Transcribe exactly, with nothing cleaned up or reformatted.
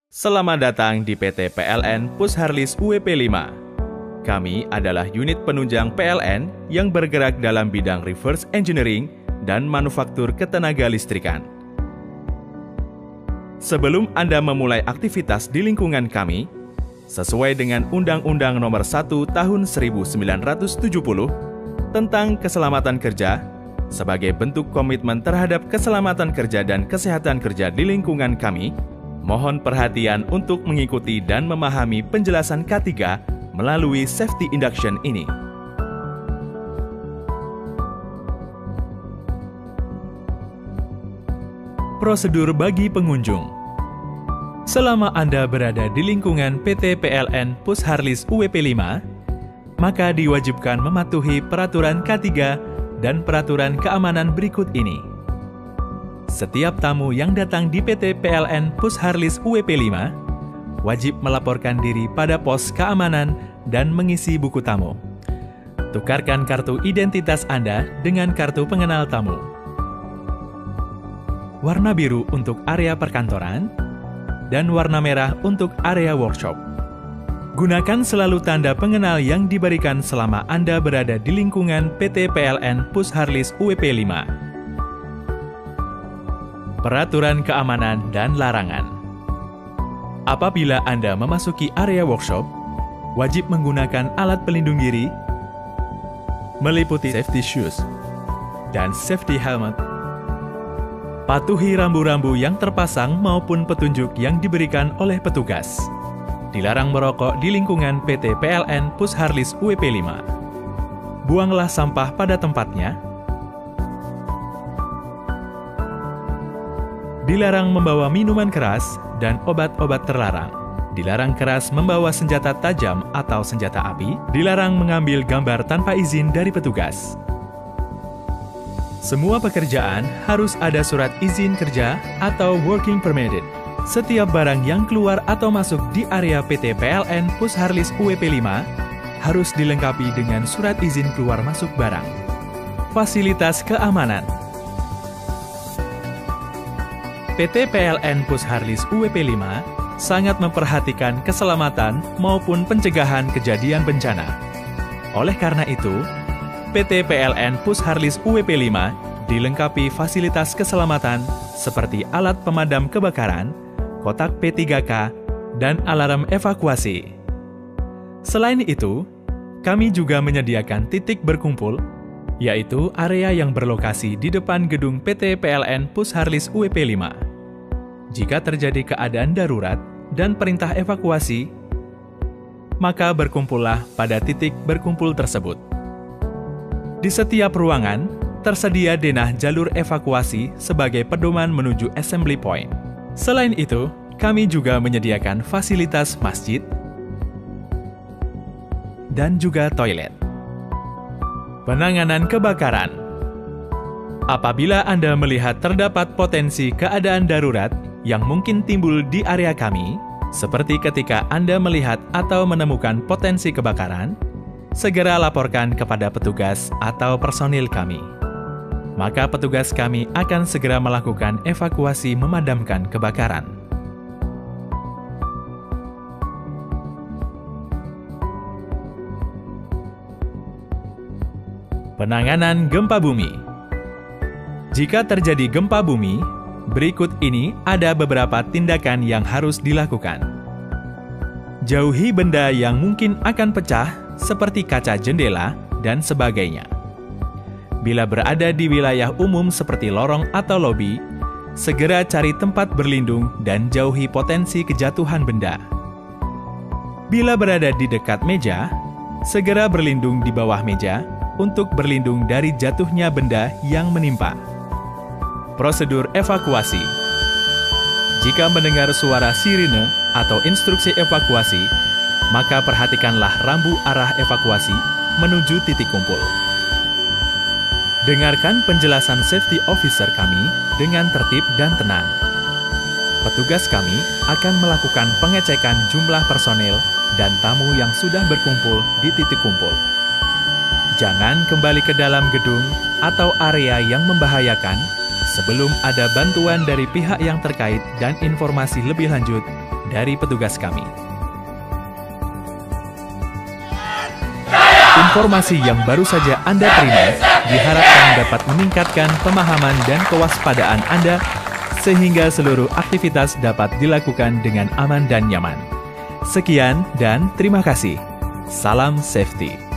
Selamat datang di P T P L N Pusharlis U W P lima. Kami adalah unit penunjang P L N yang bergerak dalam bidang reverse engineering dan manufaktur ketenaga listrikan. Sebelum Anda memulai aktivitas di lingkungan kami, sesuai dengan Undang-Undang Nomor satu Tahun seribu sembilan ratus tujuh puluh tentang keselamatan kerja, sebagai bentuk komitmen terhadap keselamatan kerja dan kesehatan kerja di lingkungan kami, mohon perhatian untuk mengikuti dan memahami penjelasan K tiga melalui safety induction ini. Prosedur bagi pengunjung. Selama Anda berada di lingkungan P T P L N Pusharlis U W P lima, maka diwajibkan mematuhi peraturan K tiga dan peraturan keamanan berikut ini. Setiap tamu yang datang di P T P L N Pusharlis U W P lima wajib melaporkan diri pada pos keamanan dan mengisi buku tamu. Tukarkan kartu identitas Anda dengan kartu pengenal tamu. Warna biru untuk area perkantoran dan warna merah untuk area workshop. Gunakan selalu tanda pengenal yang diberikan selama Anda berada di lingkungan P T P L N Pusharlis U W P lima. Peraturan keamanan dan larangan. Apabila Anda memasuki area workshop, wajib menggunakan alat pelindung diri, meliputi safety shoes dan safety helmet. Patuhi rambu-rambu yang terpasang maupun petunjuk yang diberikan oleh petugas. Dilarang merokok di lingkungan P T P L N Pusharlis U W P lima. Buanglah sampah pada tempatnya. Dilarang membawa minuman keras dan obat-obat terlarang. Dilarang keras membawa senjata tajam atau senjata api. Dilarang mengambil gambar tanpa izin dari petugas. Semua pekerjaan harus ada surat izin kerja atau working permit. Setiap barang yang keluar atau masuk di area P T P L N Pusharlis U W P lima harus dilengkapi dengan surat izin keluar masuk barang. Fasilitas keamanan. P T P L N Pusharlis U W P lima sangat memperhatikan keselamatan maupun pencegahan kejadian bencana. Oleh karena itu, P T P L N Pusharlis U W P lima dilengkapi fasilitas keselamatan seperti alat pemadam kebakaran, kotak P tiga K, dan alarm evakuasi. Selain itu, kami juga menyediakan titik berkumpul, yaitu area yang berlokasi di depan gedung P T P L N Pusharlis U W P lima. Jika terjadi keadaan darurat dan perintah evakuasi, maka berkumpullah pada titik berkumpul tersebut. Di setiap ruangan, tersedia denah jalur evakuasi sebagai pedoman menuju assembly point. Selain itu, kami juga menyediakan fasilitas masjid dan juga toilet. Penanganan kebakaran. Apabila Anda melihat terdapat potensi keadaan darurat yang mungkin timbul di area kami, seperti ketika Anda melihat atau menemukan potensi kebakaran, segera laporkan kepada petugas atau personil kami. Maka petugas kami akan segera melakukan evakuasi memadamkan kebakaran. Penanganan gempa bumi. Jika terjadi gempa bumi, berikut ini ada beberapa tindakan yang harus dilakukan. Jauhi benda yang mungkin akan pecah seperti kaca jendela dan sebagainya. Bila berada di wilayah umum seperti lorong atau lobi, segera cari tempat berlindung dan jauhi potensi kejatuhan benda. Bila berada di dekat meja, segera berlindung di bawah meja untuk berlindung dari jatuhnya benda yang menimpa. Prosedur evakuasi. Jika mendengar suara sirine atau instruksi evakuasi, maka perhatikanlah rambu arah evakuasi menuju titik kumpul. Dengarkan penjelasan safety officer kami dengan tertib dan tenang. Petugas kami akan melakukan pengecekan jumlah personel dan tamu yang sudah berkumpul di titik kumpul. Jangan kembali ke dalam gedung atau area yang membahayakan sebelum ada bantuan dari pihak yang terkait dan informasi lebih lanjut dari petugas kami. Informasi yang baru saja Anda terima diharapkan dapat meningkatkan pemahaman dan kewaspadaan Anda sehingga seluruh aktivitas dapat dilakukan dengan aman dan nyaman. Sekian dan terima kasih. Salam safety.